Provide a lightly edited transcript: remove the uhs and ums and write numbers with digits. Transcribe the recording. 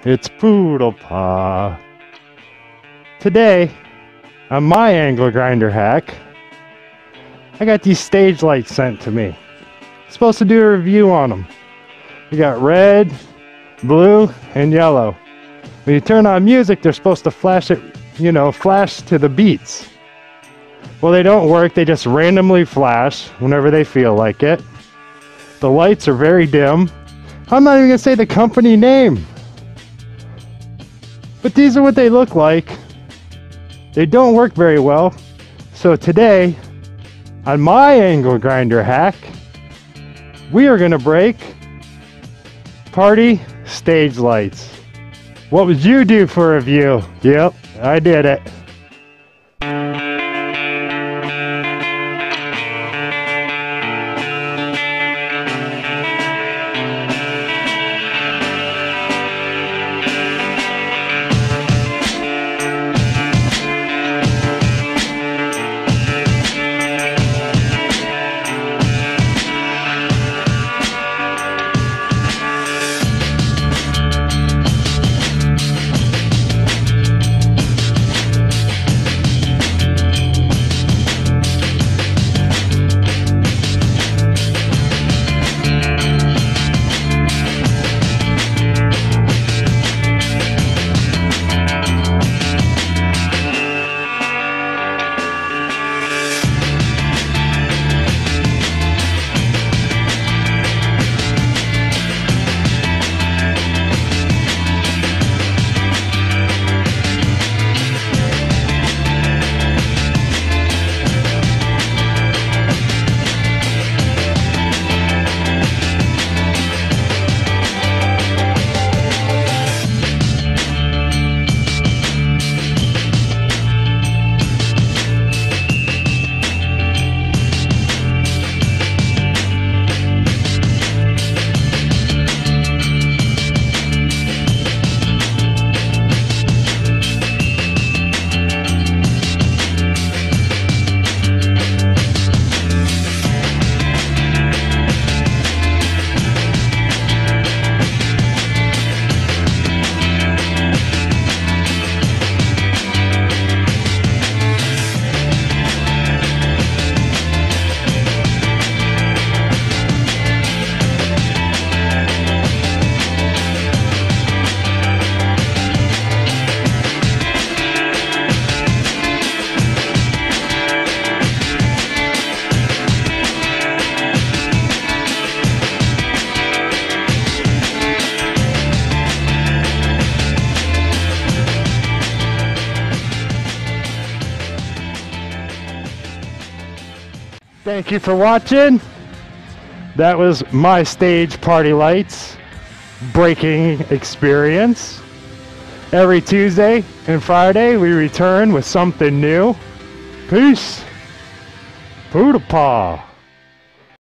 It's Poodle Paw. Today, on my angle grinder hack, I got these stage lights sent to me. Supposed to do a review on them. You got red, blue, and yellow. When you turn on music, they're supposed to flash it, flash to the beats. Well, they don't work. They just randomly flash whenever they feel like it. The lights are very dim. I'm not even gonna say the company name. But these are what they look like. They don't work very well. So today, on my angle grinder hack, we are gonna break party stage lights. What would you do for a review? Yep, I did it. Thank you for watching. That was my stage party lights breaking experience. Every Tuesday and Friday we return with something new. Peace. Poodle Paw.